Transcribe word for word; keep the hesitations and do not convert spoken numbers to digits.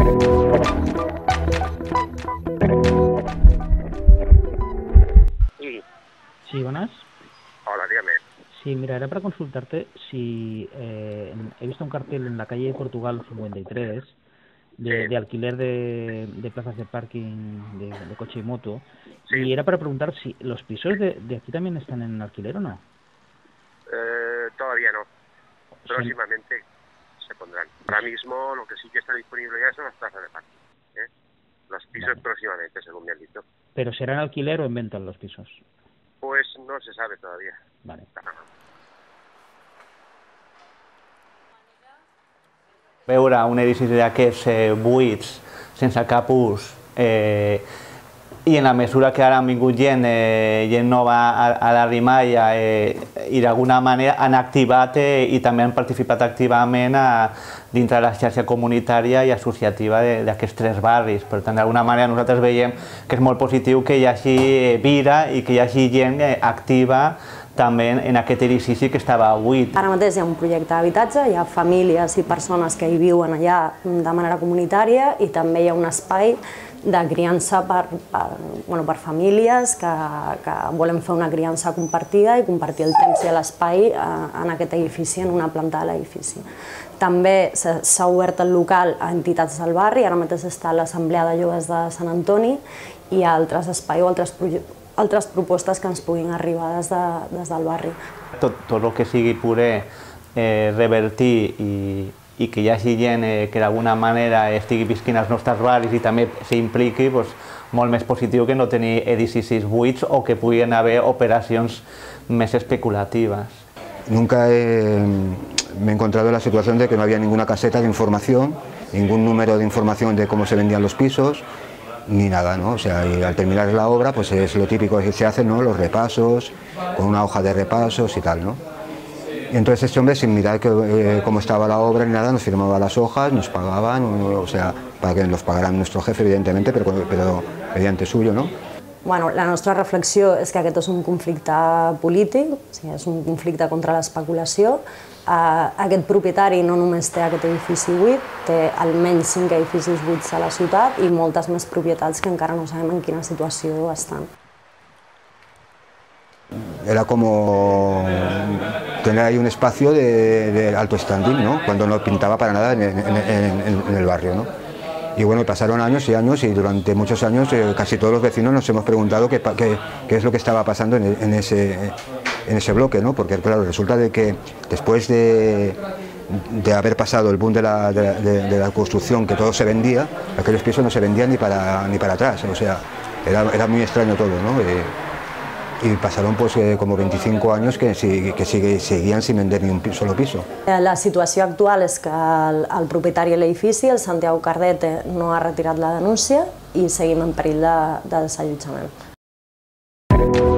Sí. Sí, buenas. Hola, dígame. Sí, mira, era para consultarte si eh, he visto un cartel en la calle Portugal cincuenta y tres de, Sí. de alquiler de, de plazas de parking de, de coche y moto, Sí. y era para preguntar si los pisos de, de aquí también están en alquiler o no. Eh, todavía no. O sea, Próximamente se pondrán. Ahora mismo lo que sí que está disponible ya son las plazas de parking. ¿eh? Los pisos vale. próximamente, según me han dicho. ¿Pero serán alquiler o en venta los pisos? Pues no se sabe todavía. Vale. Veure un edifici d'aquests eh, buits, sense cap ús, eh, i en la mesura que ara han vingut gent, eh, gent nova a, a la Rimalla, eh, i d'alguna manera han activat eh, i també han participat activament a, dintre de la xarxa comunitària i associativa d'aquests tres barris. Per tant, d'alguna manera nosaltres veiem que és molt positiu que hi hagi vida i que hi hagi gent eh, activa també en aquest edifici que estava buit. Ara mateix hi ha un projecte d'habitatge, hi ha famílies i persones que hi viuen allà de manera comunitària i també hi ha un espai de criança per, per, bueno, per famílies que, que volen fer una criança compartida i compartir el temps i l'espai en aquest edifici, en una planta de l'edifici. També s'ha obert el local a entitats del barri, ara mateix està l'Assemblea de Joves de Sant Antoni i altres espais o altres projectes altres propostes que ens puguin arribar des, de, des del barri. Tot, tot el que sigui poder eh, revertir i, i que hi hagi gent eh, que d'alguna manera estigui visquint als nostres barris i també s'impliqui, doncs, molt més positiu que no tenir edificis buits o que puguin haver operacions més especulatives. Nunca he, me he encontrado en la situación de que no había ninguna caseta de información, ningún número de información de cómo se vendían los pisos, ni nada, ¿no? O sea, y al terminar la obra, pues es lo típico que se hace, ¿no? Los repasos, con una hoja de repasos y tal, ¿no? Y entonces este hombre, sin mirar que, eh, cómo estaba la obra ni nada, nos firmaba las hojas, nos pagaban, o, o sea, para que nos pagaran nuestro jefe, evidentemente, pero, pero mediante suyo, ¿no? Bueno, la nostra reflexió és que aquest és un conflicte polític, o sigui, és un conflicte contra l'especulació. Uh, aquest propietari no només té aquest edifici buit, té almenys cinc edificis buits a la ciutat i moltes més propietats que encara no sabem en quina situació estan. Era como tener ahí un espacio de, de alto standing, ¿no? Cuando no pintaba para nada en, en, en, en el barrio, ¿no? Y bueno, pasaron años y años y durante muchos años eh, casi todos los vecinos nos hemos preguntado qué, qué, qué es lo que estaba pasando en, en, ese, en ese bloque, ¿no? Porque claro, resulta de que después de, de haber pasado el boom de la, de, de, de la construcción, que todo se vendía, aquellos pisos no se vendían ni para, ni para atrás, o sea, era, era muy extraño todo, ¿no? Eh, y pasaron pues eh, como veinticinco años que, que sigue, seguían sin vender ni un solo piso. La situació actual és que el, el propietari de l'edifici, el Santiago Cardete, no ha retirat la denúncia i seguim en perill de, de desallotjament.